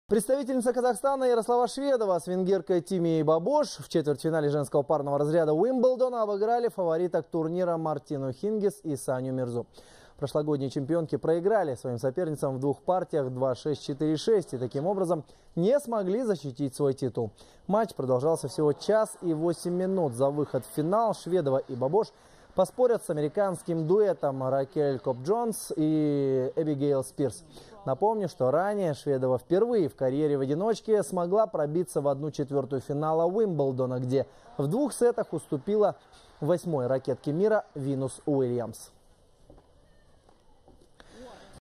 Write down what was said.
Представительница Казахстана Ярослава Шведова с венгеркой Тимеей Бабош в четвертьфинале женского парного разряда Уимблдона обыграли фавориток турнира Мартину Хингис и Саню Мирзу. Прошлогодние чемпионки проиграли своим соперницам в двух партиях 2-6, 4-6 и таким образом не смогли защитить свой титул. Матч продолжался всего час и 8 минут. За выход в финал Шведова и Бабош поспорят с американским дуэтом Ракель Коп-Джонс и Эбигейл Спирс. Напомню, что ранее Шведова впервые в карьере в одиночке смогла пробиться в 1/4 финала Уимблдона, где в двух сетах уступила 8-й ракетке мира Винус Уильямс.